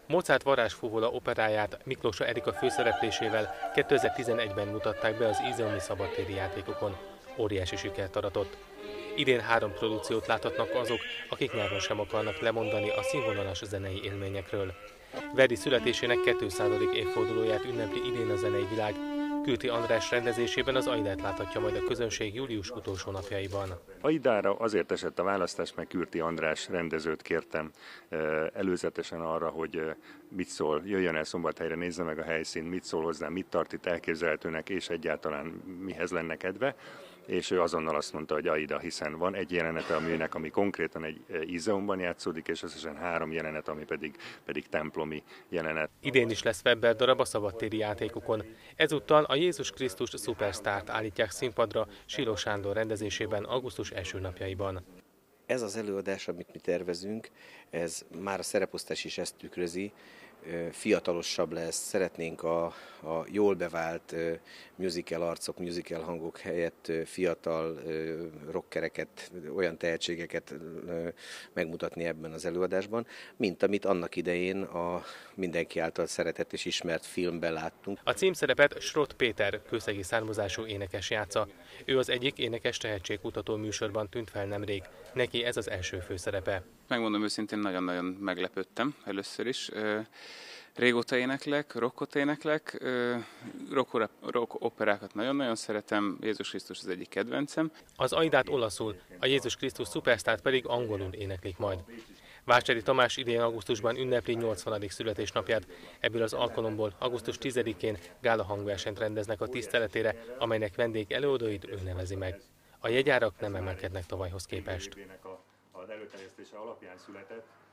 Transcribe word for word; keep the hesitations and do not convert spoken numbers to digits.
Mozart varázsfúvola operáját Miklósa Erika főszereplésével kétezer-tizenegyben mutatták be az Ízeumi szabadtéri játékokon. Óriási sikert aratott. Idén három produkciót láthatnak azok, akik nyáron sem akarnak lemondani a színvonalas zenei élményekről. Verdi születésének kétszázadik évfordulóját ünnepli idén a zenei világ. Kürti András rendezésében az Aidát láthatja majd a közönség július utolsó napjaiban. Aidára azért esett a választás, mert Kürti András rendezőt kértem előzetesen arra, hogy mit szól, jöjjön el Szombathelyre, nézze meg a helyszínt, mit szól hozzá, mit tart itt elképzelhetőnek, és egyáltalán mihez lenne kedve. És ő azonnal azt mondta, hogy Aida, hiszen van egy jelenete a műnek, ami konkrétan egy Ízeumban játszódik, és összesen három jelenet, ami pedig, pedig templomi jelenet. Idén is lesz Weber darab a szabadtéri játékokon. Ezúttal a Jézus Krisztus szupersztárt állítják színpadra Silo Sándor rendezésében augusztus első napjaiban. Ez az előadás, amit mi tervezünk, ez már a szereposztás is ezt tükrözi, fiatalosabb lesz, szeretnénk a, a jól bevált musical arcok, musical hangok helyett fiatal rockereket, olyan tehetségeket megmutatni ebben az előadásban, mint amit annak idején a mindenki által szeretett és ismert filmben láttunk. A címszerepet Schrott Péter, kőszegi származású énekes játsza. Ő az egyik énekes tehetségkutató műsorban tűnt fel nemrég. Neki ez az első főszerepe. Megmondom őszintén, nagyon-nagyon meglepődtem először is. Régóta éneklek, rockot éneklek, rock, rock operákat nagyon-nagyon szeretem, Jézus Krisztus az egyik kedvencem. Az Aidát olaszul, a Jézus Krisztus szupersztárt pedig angolul éneklik majd. Vácseri Tamás idén augusztusban ünnepli nyolcvanadik születésnapját. Ebből az alkalomból augusztus tizedikén gála hangversenyt rendeznek a tiszteletére, amelynek vendég előadóit ő nevezi meg. A jegyárak nem emelkednek tavalyhoz képest. Az előterjesztése alapján született